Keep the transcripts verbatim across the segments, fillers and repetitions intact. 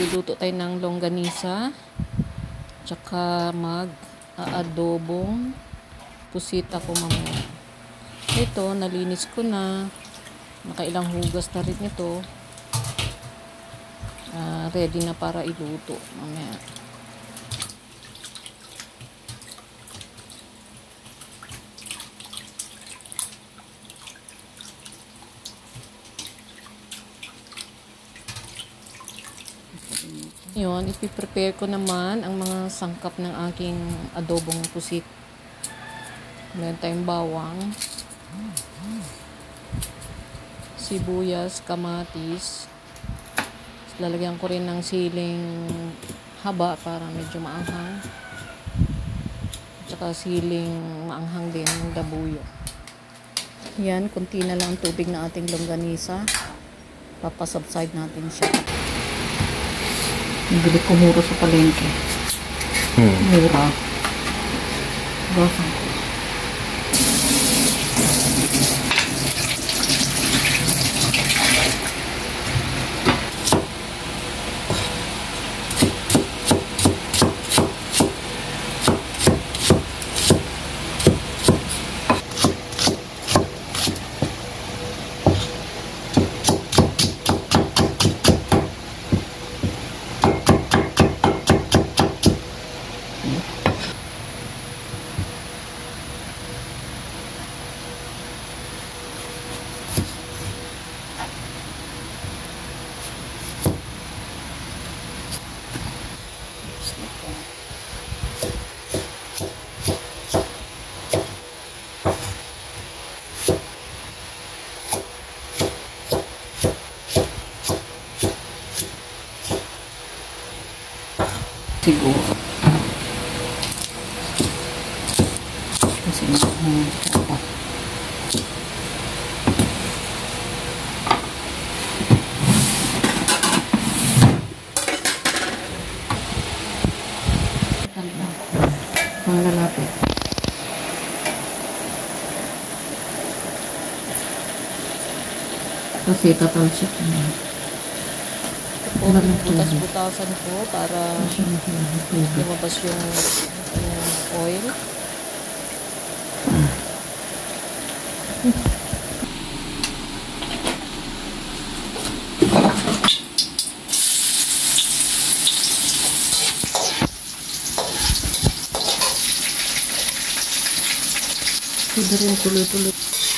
magluluto tayo ng longganisa. Tsaka mag-aadobong pusit ako mamaya. Ito, nalinis ko na. Nakailang hugas na rin ito. Uh, ready na para iluto mamaya. Yun, ipiprepare ko naman ang mga sangkap ng aking adobong pusit. Meron tayong bawang, sibuyas, kamatis. Lalagyan ko rin ng siling haba para medyo maanghang. Tsaka siling maanghang din ng dabuyo. Yan, kunti na lang tubig na ating longganisa. Papasubside natin siya. Bili ko mura sa palengke. Hmm. Mura. Basan ko. Siguro. Kasi um, apa. Mga lalapit. Kasi tatalsik na. Butas-butasan ko para lumabas yung uh, oil. Sudah rin tuloy-tuloy.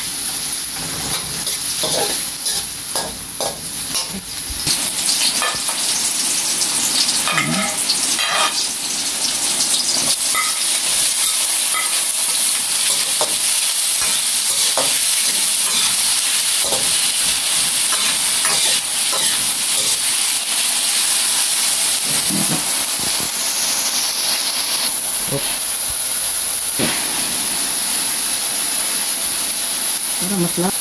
Para mas lap.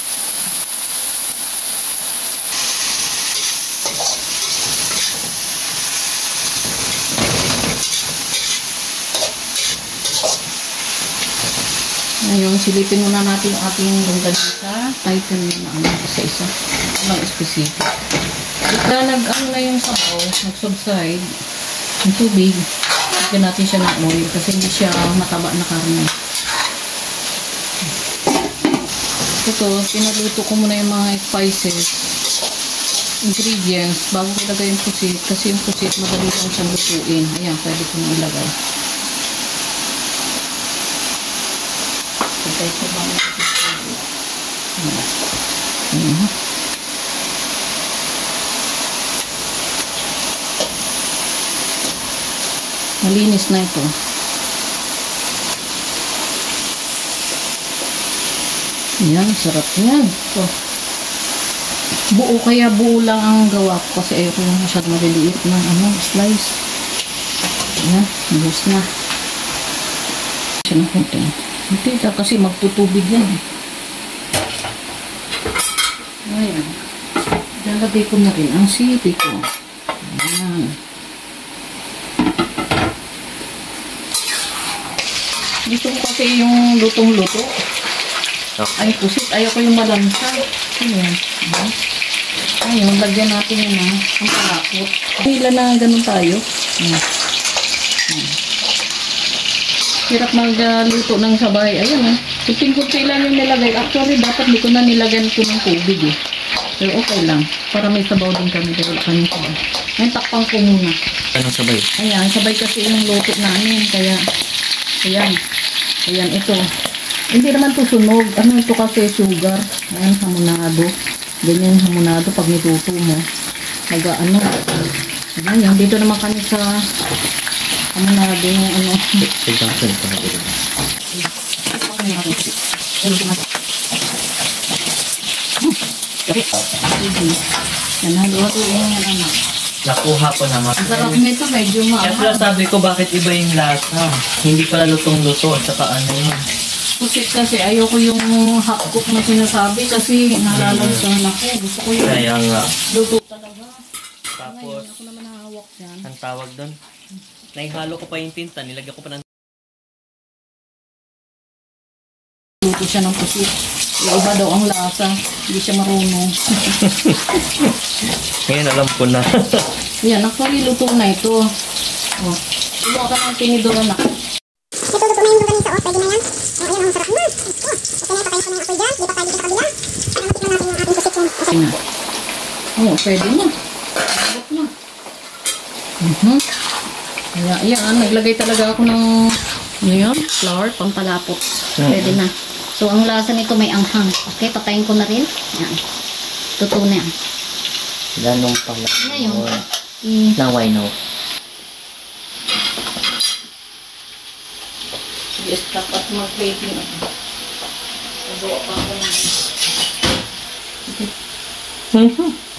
Ngayon, silipin muna natin yung ating longganisa. Title na ano, isa-isa. Walang specific. Ika nag-ano na yung sabaw, nag-subside, yung tubig. Lagyan natin siya ng oil kasi hindi siya mataba na karne. Ito, pinaluto ko muna yung mga spices, ingredients, bago ko ilagay yung pusit. Kasi yung pusit, madali lang siyang lutuin. Ayan, pwede ko nang ilagay. Pagkay ko ba ng pusit? Ayan. Malinis na ito. Yan, sarap yan. So, buo kaya buo lang ang gawa ko kasi ayoko yung masyad maliliit ng ano, slice. Yan, ubos na. Siya na konti. Hindi ka kasi magtutubig yan. Ayan. Lalagay ko na rin ang sipi ko. Ayan. Dito ko kasi yung lutong-luto. Okay. Ay, pusit. Ayoko yung malansa. Ano yan? Ngayon, lagyan natin yun ng ang palapot. Hila na ganun tayo. Ayan. Ayan. Hirap magluto ng sabay. Ayan eh. Kunting-kunti lang yung nilagay. Actually, dapat di ko na nilagyan ko ng tubig eh. Pero okay lang. Para may sabaw din kami. Pero wala kami sabay. Ngayon, takpang ko muna. Anong sabay? Ayan, sabay kasi yung luto namin. Kaya, ayan. Ayan, ito. Hindi naman to sunog. Ano ito kasi sugar. Ayan, hamonado. Ganyan hamonado pag niluto mo. Naga, ano. Ayan, yan. Dito naman kami sa hamonado yung ano. Tignan ko ito na ito. Yan, halo-halo yung ano. Nakuha ko naman. Ang sarap nito, medyo Kaya pala maanghang. sabi ko bakit iba yung lasa. Hindi pala lutong-luto at saka ano yun. Pusit kasi ayoko yung hot cook na sinasabi kasi nalalagsahan ako. Gusto ko yung Kaya nga. luto talaga. Tapos, Ngayon, ako naman nahawak dyan. ang tawag doon, naihalo ko pa yung tinta, nilagyan ko pa ng Luto siya ng pusit. Yung iba daw ang lasa. Hindi siya marunong. Ngayon alam ko na. Yan, actually luto na ito. Oh. Iba ka ng tinidora na. Ito, luto na yung longganisa. O, pwede na yan. O, ayan, ang sarap na. O, okay na, pakain ko na yung apoy dyan. Lipat tayo dito sa kabila. Para matikman natin yung ating pusit. Okay na. Oh, pwede na. Abot na. Mhm. Kaya, yan. Naglagay talaga ako ng ano yun? Flour, pampalapot. Pwede na. So, ang lasa nito may anghang. Okay, patayin ko na rin. Yan. Totoo na yan. Ganong pala. Ngayon, i- Nang why no? Sige, stop at mag-plating ako. Nagawa pa ako ng... Mhm.